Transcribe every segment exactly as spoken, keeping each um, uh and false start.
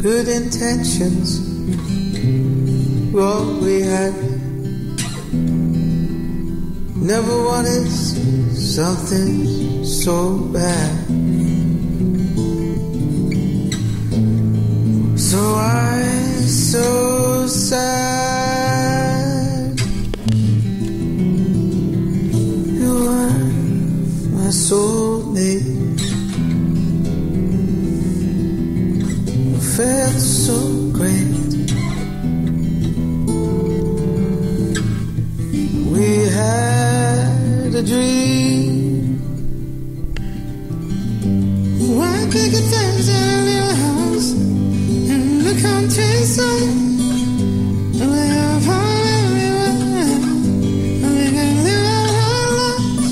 good intentions, what we had. Never wanted something so bad. So I'm so sad. You were my soulmate. It felt so great. We had a dream. White picket fence and a little house in the countryside. We have fun everywhere. We can live our lives.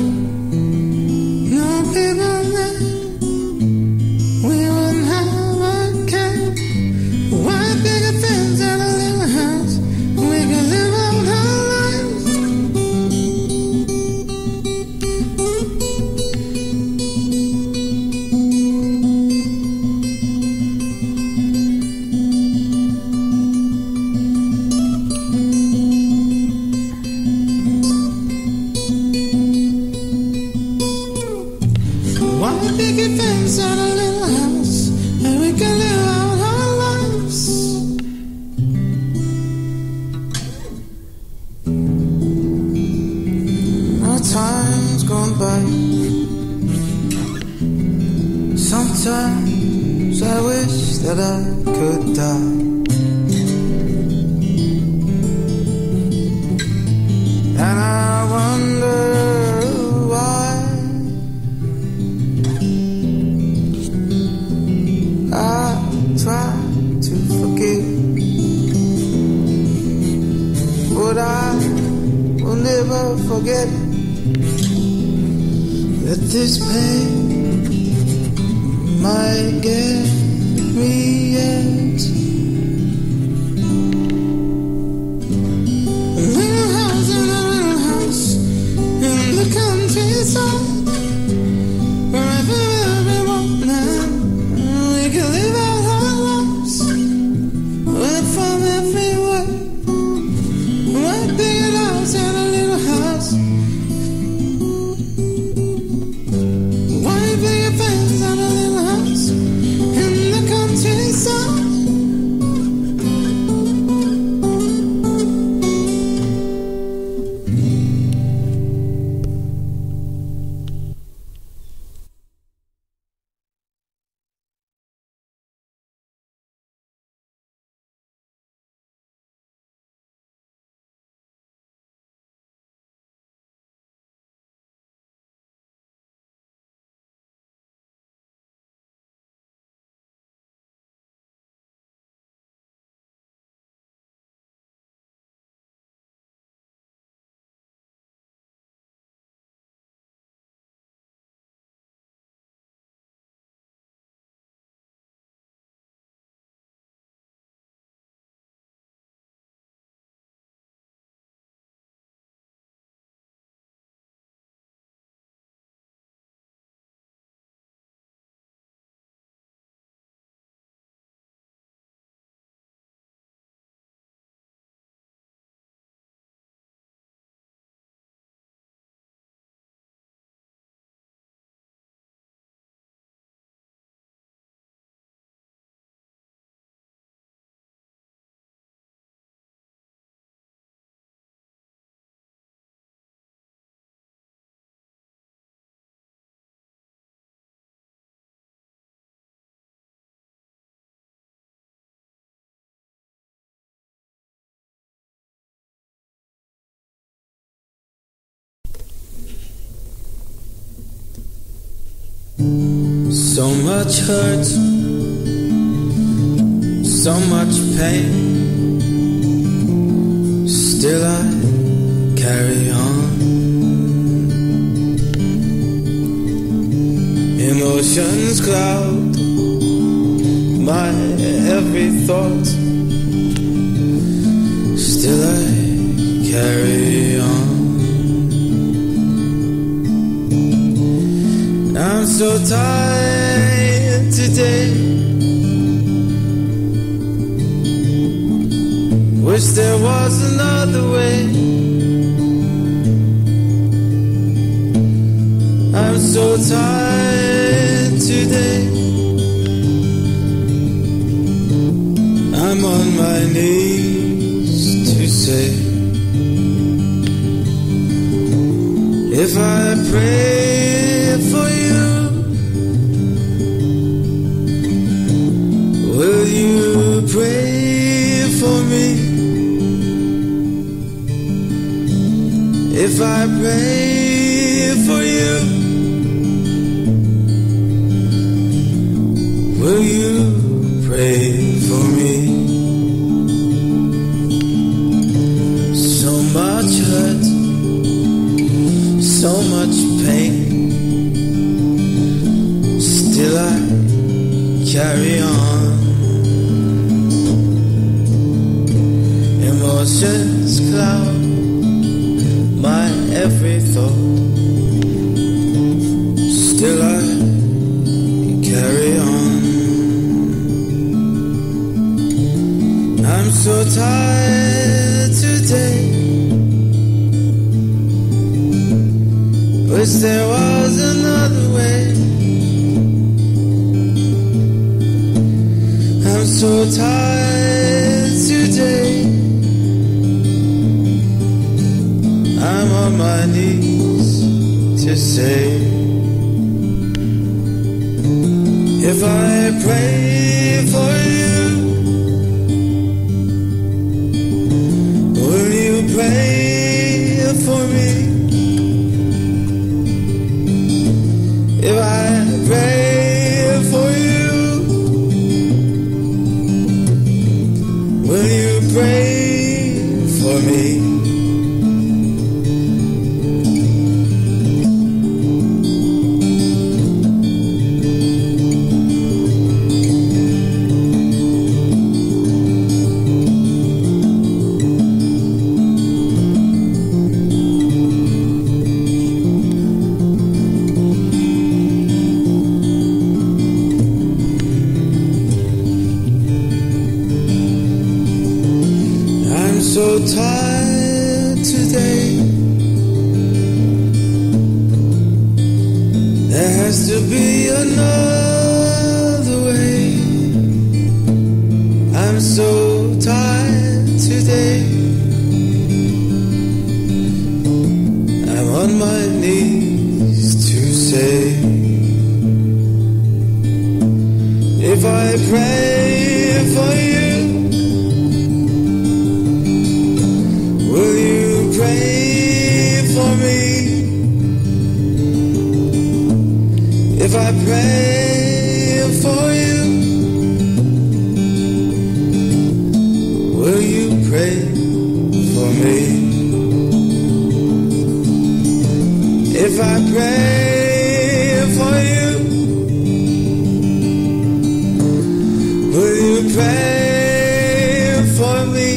No people there. We wouldn't have a care. White picket fence and a little house. We can live out our lives. White picket fence and a little house, and we can live out our lives. Our time's gone by. Sometimes I wish that I could die. And I wonder why. I try to forgive, but I will never forget that this pain might get me yet. A little house in a little house in the countryside, wherever everyone now we can live out our lives. We're from everywhere. One big house and a little house. One big fence and a little house in the countryside. So much hurt, so much pain, still I carry on. Emotions cloud my every thought, still I carry on. I'm so tired today, Wish there was another way. I'm so tired today. I'm on my knees to say, if I pray for you, will you pray for me? If I pray for you, will you pray for me? So much hurt, so much pain, still I carry on. Emotions cloud my every thought, still I carry on. I'm so tired today. Wish there was another way. I'm so tired today. I'm on my knees to say, if I pray for you, will you pray for me? If I pray for you, will you pray for me? So tired today. There has to be another way. I'm so tired today. I'm on my knees to say, if I pray for you, will you pray for me? If I pray for you, will you pray for me? If I pray for you, will you pray for me?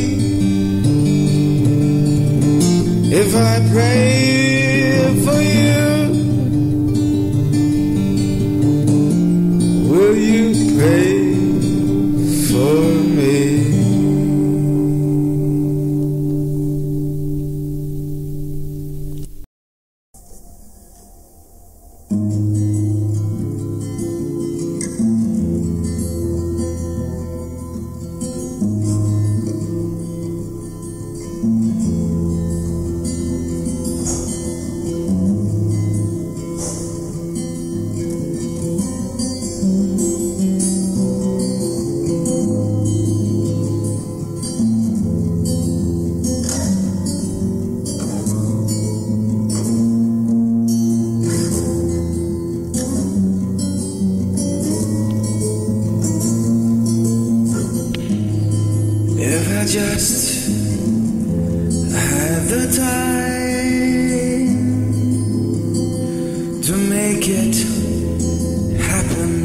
If I pray for you, will you pray for me? If I just had the time to make it happen,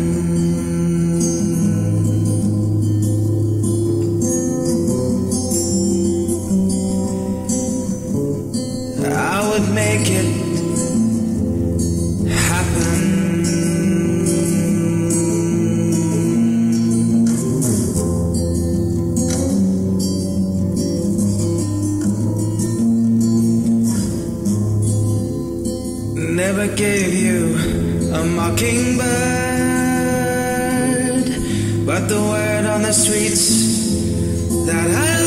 I would make it happen. never gave you a mockingbird, but the word on the streets that I